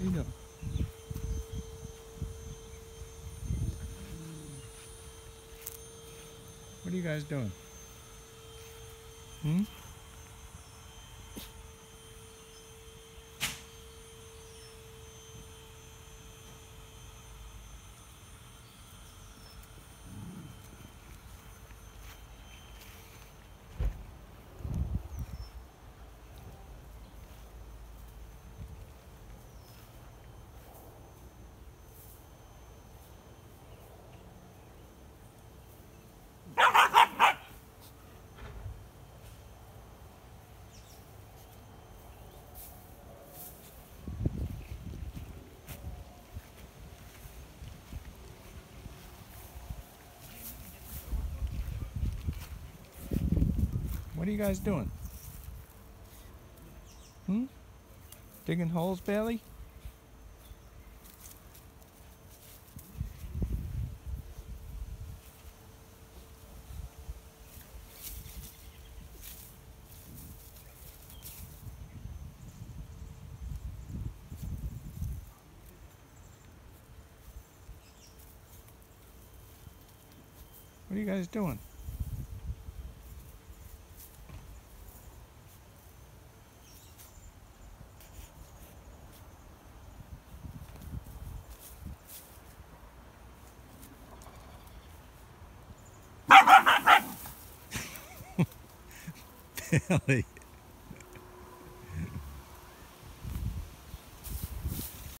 you doing? What are you guys doing? Hmm? What are you guys doing? Hmm? Digging holes, Bailey? What are you guys doing? Bailey.